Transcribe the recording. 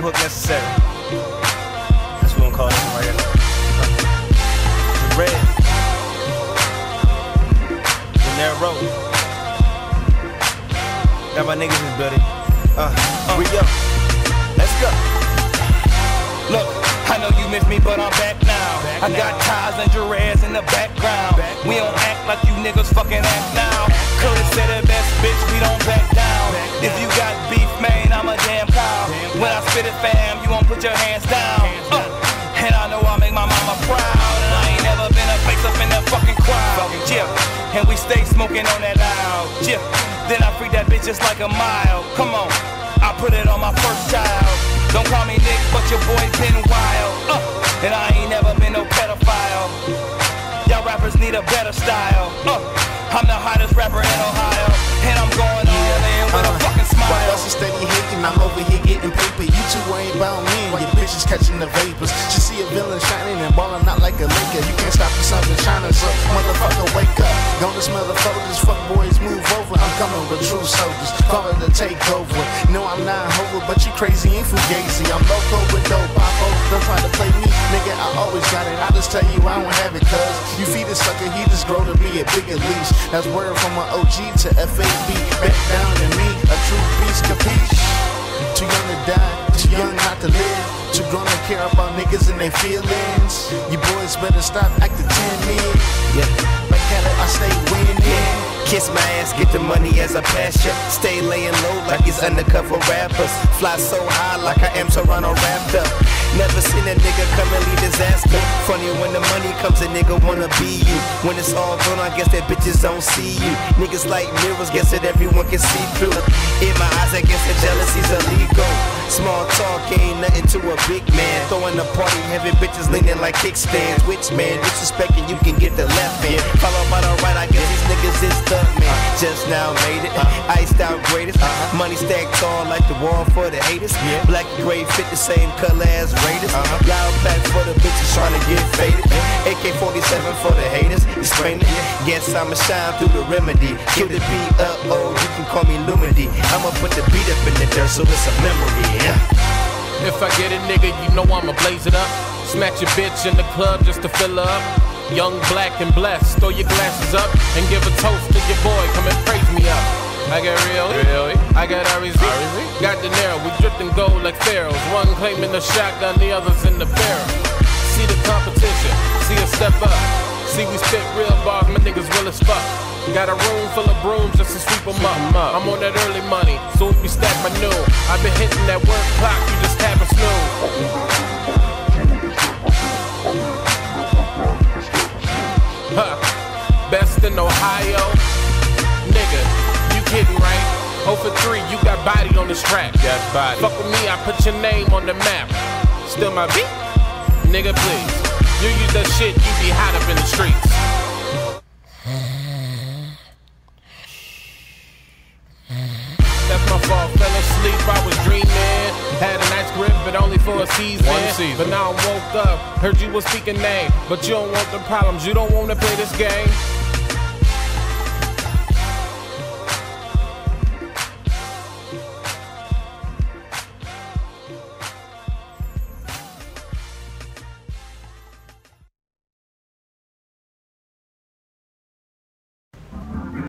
hook necessary. That's what we're gonna call this right here. The red. The narrow. Got my niggas in the building. We up. Let's go. Look, I know you miss me, but I'm back now. I got ties and Jerez in the background. We don't act like you niggas fucking act now. Curtis said the best, bitch, we don't back down. If you got beef, man, I'm a damn cow. When I spit it, fam, you won't put your hands down. And I know I make my mama proud. And I ain't never been a face up in that fucking crowd. Yeah, and we stay smoking on that loud. Yeah, then I freak that bitch just like a mile. Come on, I put it on my first child. Don't call me Nick, but your boy been wild. And I ain't never been no pedophile. Y'all rappers need a better style. I'm the hottest rapper in Ohio, and I'm going all in with a fucking smile. While else is steady hating, I'm over here getting paper. You two ain't about me, and your bitch is catching the vapors. She see a villain shining and balling out like a Laker. You can't stop the sun from shining, so motherfucker wake up. Gonna smell the folders, fuck boys move over. I'm coming with true soldiers, call it a takeover. No, I'm not hover, but you crazy and fugazi. I'm loco with dope, Papo. Don't try to play me, nigga, I always got it. I just tell you I don't have it, cuz you feed a sucker, he just grow to be a bigger leash. That's word from an OG to FAB. Back down to me, a true beast, capiche. Too young to die, too young not to live. Too grown to care about niggas and their feelings. You boys better stop acting timid. Yeah, like Cali, I stay winning. Kiss my ass, get the money as a passion. Stay laying low like it's undercover rappers. Fly so high like I am Toronto Raptor. Never seen a nigga come and leave disaster. Funny when the money comes, a nigga wanna be you. When it's all gone, I guess that bitches don't see you. Niggas like mirrors, guess that everyone can see through. In my eyes, I guess that jealousy's illegal. Small talk ain't nothing to a big man. Throwing a party, having bitches leaning like kickstands. Which man, disrespecting, you can get the left hand. Followed by the right, I guess these niggas is the man. Just now made it, iced out greatest. Money stacked tall like the wall for the haters. Black and gray fit the same color as Raiders. Loud back for the bitches trying to get faded. AK-47 for the haters. Explain it. Guess I'ma shine through the remedy. Kill the beat up, oh, you can call me Lumity. I'ma put the beat up in the dirt so it's a memory. If I get a nigga, you know I'ma blaze it up. Smack your bitch in the club just to fill her up. Young, black, and blessed. Throw your glasses up and give a toast to your boy. Come and praise me up. I got really? I got RZ. Got De Niro, we drifting gold like pharaohs. One claiming the shotgun, the other's in the barrel. See the competition, see us step up. See we spit real bars, my niggas real as fuck. Got a room full of brooms just to sweep them up. I'm on that early money, so if we stack my new. I've been hitting that work clock, you just have a snooze. Best in Ohio, nigga, you kidding right? 0 for 3, you got body on this track. Got body. Fuck with me, I put your name on the map. Still my beat? Nigga, please. You use that shit, you be hot up in the streets. That's my fault, fell asleep, I was dreaming. Had a nice grip, but only for a season. But now I woke up, heard you was speaking name. But you don't want the problems, you don't want to play this game.